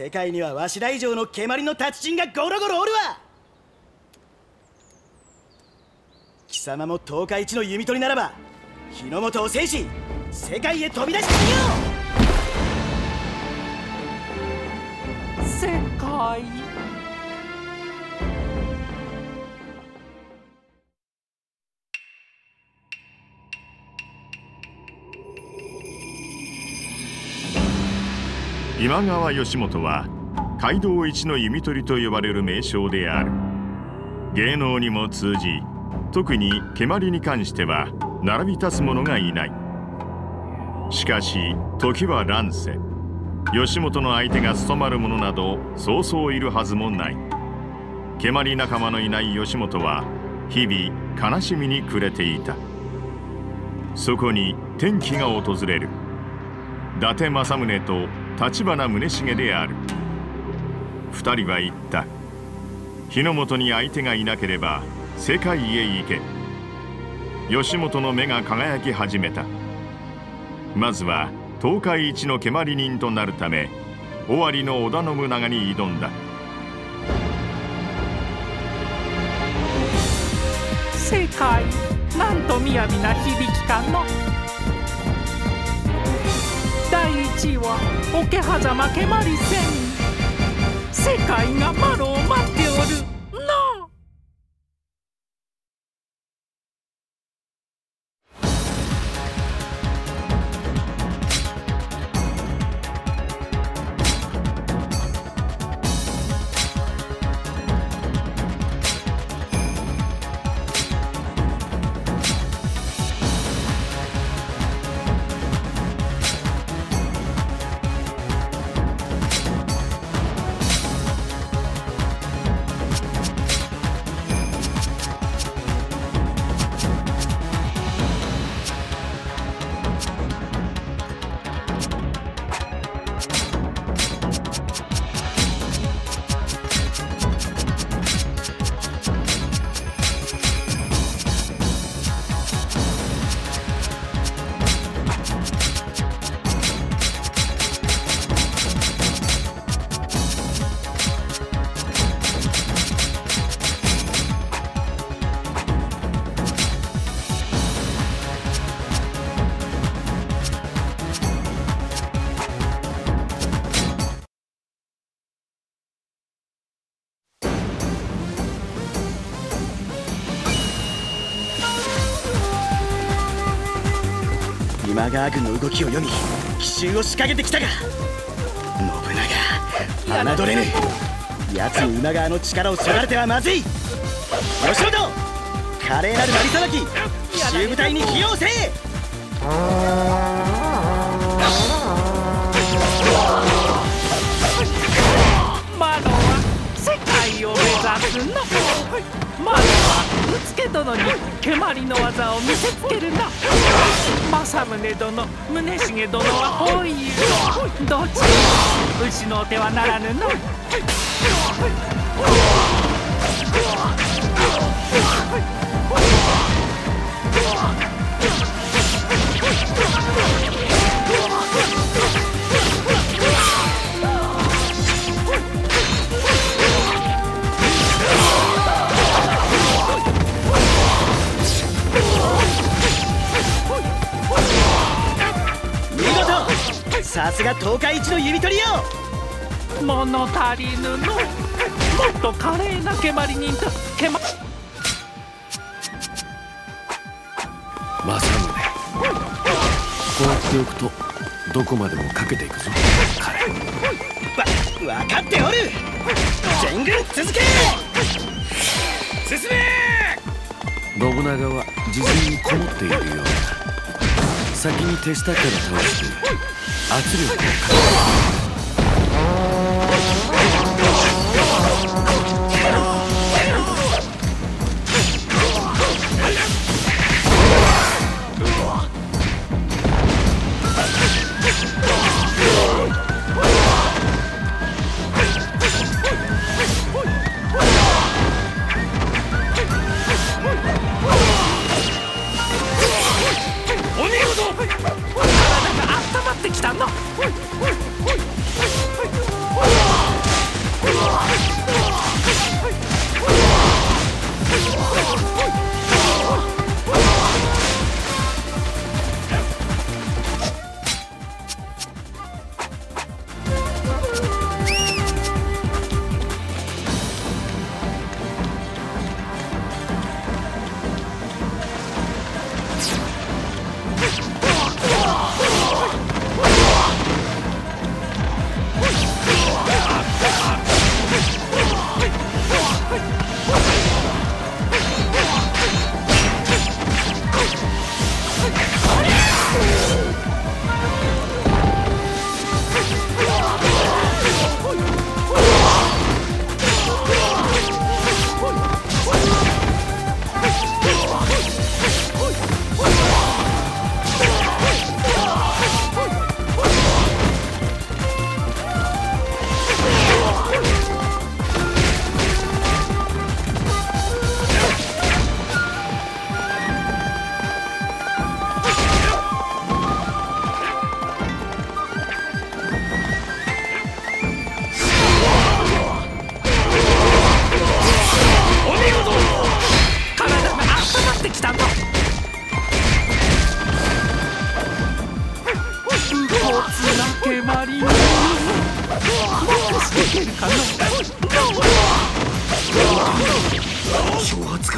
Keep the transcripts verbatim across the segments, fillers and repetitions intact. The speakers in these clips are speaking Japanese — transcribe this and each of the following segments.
世界にはわしら以上の蹴鞠の達人がゴロゴロおるわ。貴様も東海一の弓取りならば日の本を制し世界へ飛び出してみよう。世界今川義元は街道一の弓取りと呼ばれる名将である。芸能にも通じ、特に蹴鞠に関しては並び立つ者がいない。しかし時は乱世、義元の相手が務まる者などそうそういるはずもない。蹴鞠仲間のいない義元は日々悲しみに暮れていた。そこに転機が訪れる。伊達政宗と立花宗茂である。二人は言った。日の本に相手がいなければ世界へ行け。義元の目が輝き始めた。まずは東海一の蹴鞠人となるため尾張の織田信長に挑んだ。 世界なんと雅な響きかの。第一位は桶狭間蹴鞠戦。世界がマロを待っておるの。 今川軍の動きを読み奇襲を仕掛けてきたが信長侮れぬ。奴に今川の力をそがれてはまずい。義元華麗なるなりさばき奇襲部隊に起用せえ。 マロは世界を目指すの。マロはうつけ殿に蹴鞠の技を見せつけるな。政宗殿、宗茂殿は包囲る。どっちにも失うてはならぬの。 さすが東海一の弓取りよ。 物足りぬの。もっと華麗な蹴鞠人と蹴鞠。 政宗、こうやっておくとどこまでもかけていくぞ彼。わ分かっておる。全軍続け。進め。 信長は事前にこもっているようだ。先に手下から倒して圧力をかける。 お見事。体が温まってきたな。 挑発か。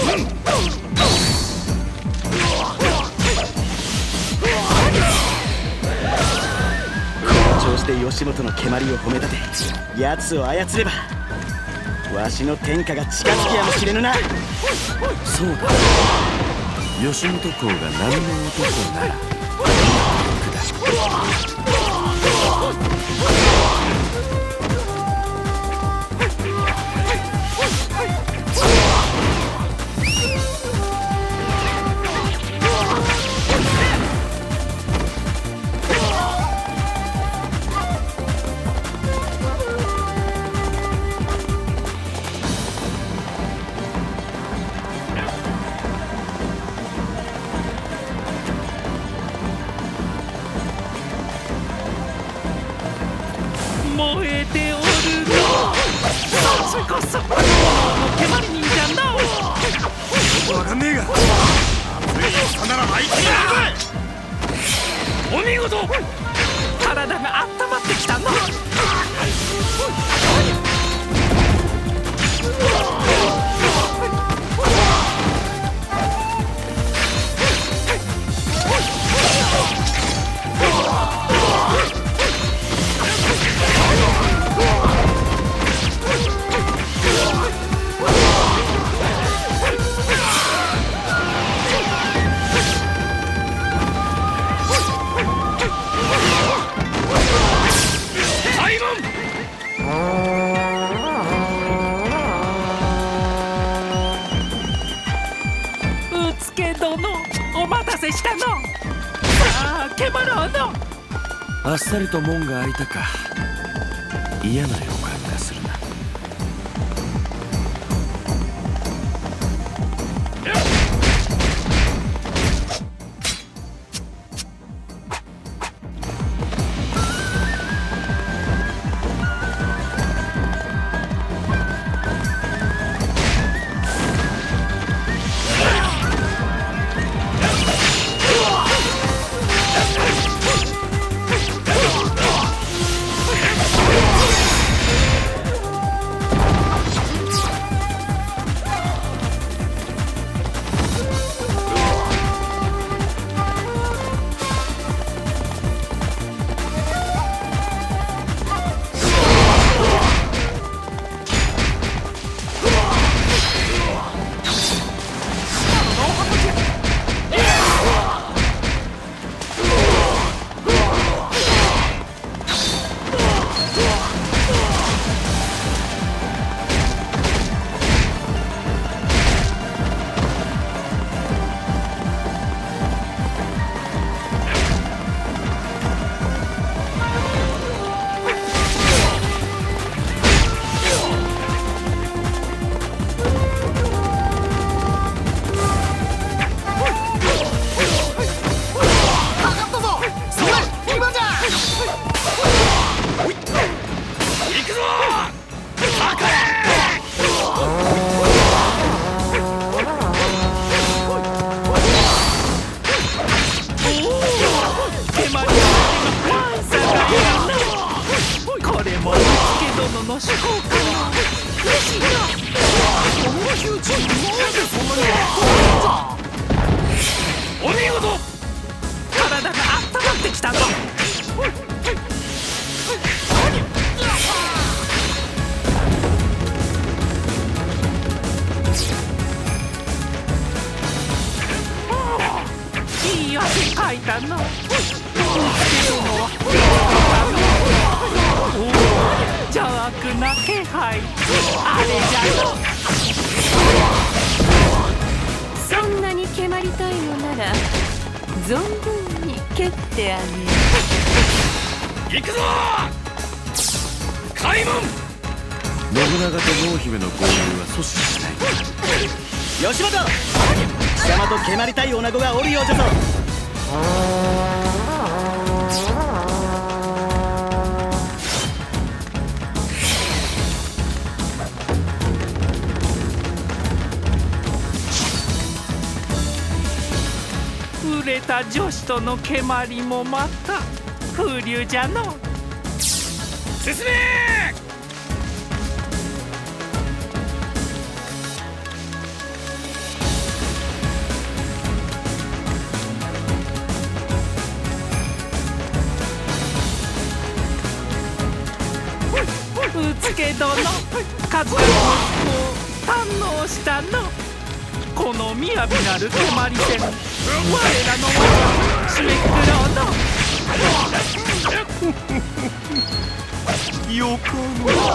調子で吉本の蹴鞠を褒め立て奴を操ればわしの天下が近づきやもしれぬな。 そうだ、吉本公が波の男なら燃えておるのそっちこそ蹴鞠忍者な。 わかんねえが、熱い戦なら相手になる。 お見事。体が温まってきたな。お待たせしたの。さあ蹴鞠ろうの。 あっさりと門が開いたか。嫌な予感がするな。 吉本、貴様と蹴鞠たい女子がおるようじゃぞ。 売れた女子との蹴鞠もまた風流じゃの。進め。 け殿、数々のを堪能したの。この雅なる蹴鞠戦、我らの技締めくくろうの。 よかろ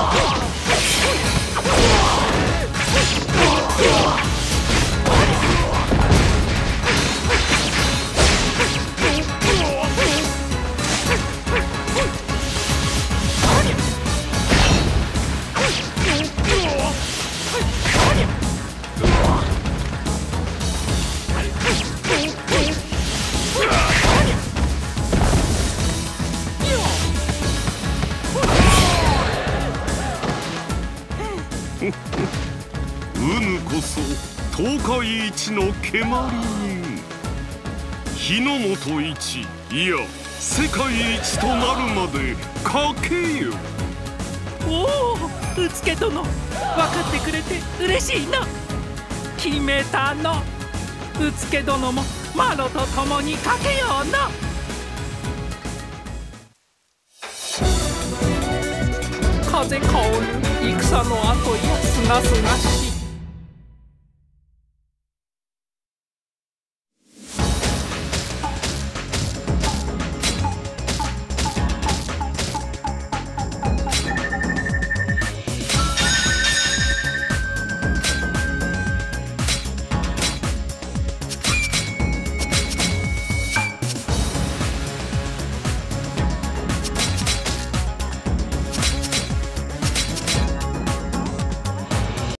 うぬこそ東海一の蹴鞠人、日の本一、いや世界一となるまでかけよ。 おお、うつけ殿、分かってくれて嬉しいな。決めたの。うつけ殿もマロと共にかけような。風香る戦の後やすがすがし